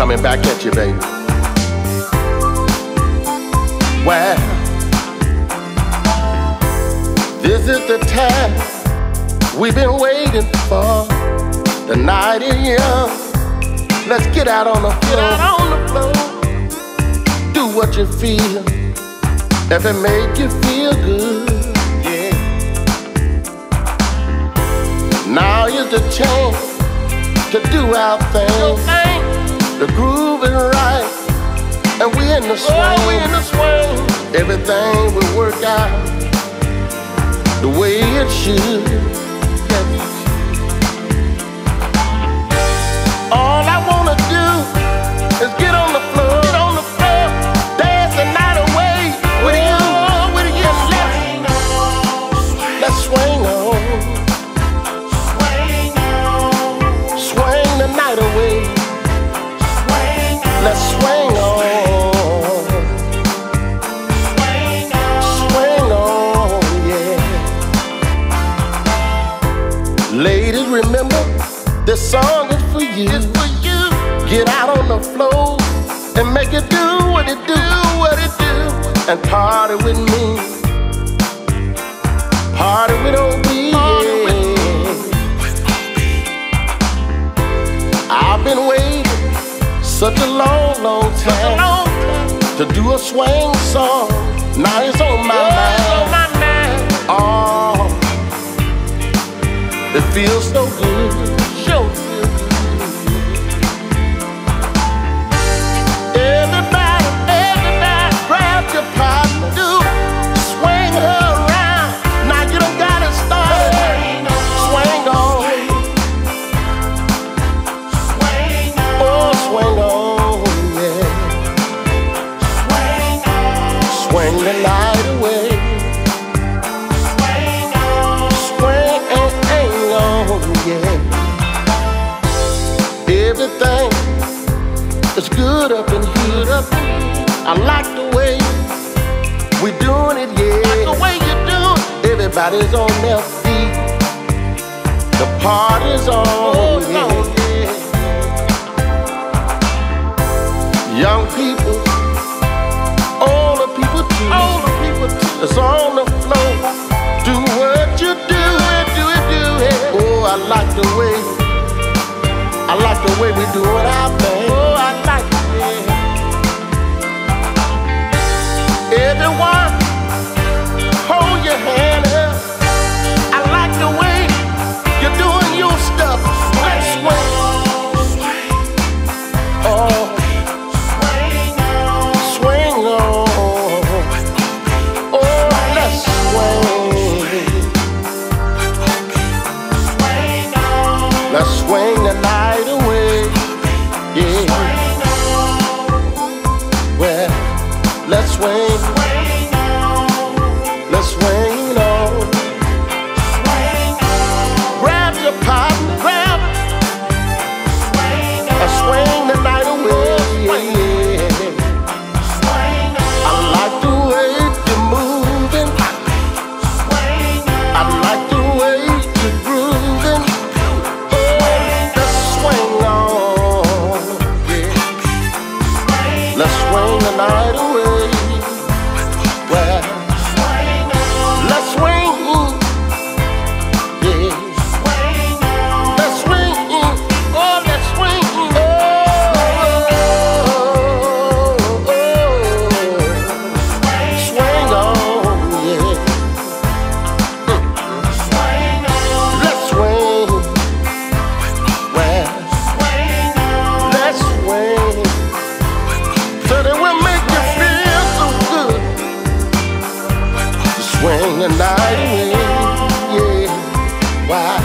Coming back at you, baby. Well, this is the time we've been waiting for. The night is young. Let's get out on the floor. Do what you feel. If it make you feel good, yeah. Now is the chance to do our thing. The groove is right, and we in the swing. Everything will work out the way it should. All I wanna do is get on the floor, dance the night away with you. Let's swing on, swing the night away. Let's swing on, swing on, yeah. Ladies, remember, this song is for you. It's for you. Get out on the floor and make it do what it do, and party with me. Party with OB, yeah. I've been waiting such a long time to do a swing song. Now it's on my mind. Oh, it feels so good. Everybody, grab your partner, swing her around. Now you done got it started. Swing on. Oh, swing on, yeah. Swing the night away. Swing on, yeah. Everything is good up in here. I like the way we doing it, yeah. Like the way you do it. Everybody's on their feet. The party's on, yeah. Young people, older people too. It's on the floor. Do what you do. Oh, I like the way we doing our thing. Oh, I like it. Everyone, hold your hand up. I like the way you're doing your stuff. Let's swing. Oh, swing on. Oh, let's swing. Let's swing the night away. Yeah. Well, let's swing. Let's swing on. Grab your partner, grab it, and swing the night away. Yeah. I like the way you're moving. I like the way you're grooving. Let's swing the night away. Well, let's swing, yeah. Let's swing, oh, let's swing, oh. Swing on, yeah. Let's swing, well, let's swing. So that will make you feel so good. Swing the night away, yeah. Why?